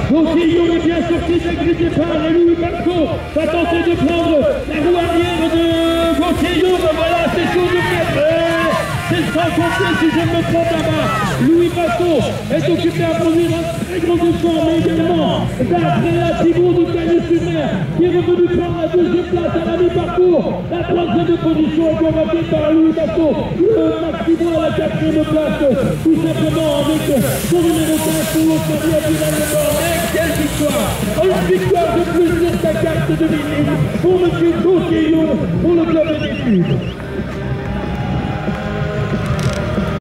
Gautillon est bien sorti de la grille de départ et Louis Pasco va tenter de prendre la roue arrière de Gautillon. Voilà, c'est chose de fait. C'est sans compter si je me trompe là-bas. Louis Pasco est occupé à produire un très gros effort, mais également d'Andrea Thibault du Canet-sur-Mer qui est revenu prendre la deuxième place à la mi-parcours. La troisième position est convoitée par Louis Pasco. Le Maximo à la quatrième place, tout simplement avec son numéro 15 pour l'Australie à Bilal-le-Mort. Mais quelle victoire! Une victoire de plus sur sa carte de visite pour M. Gautillon pour le club d'études.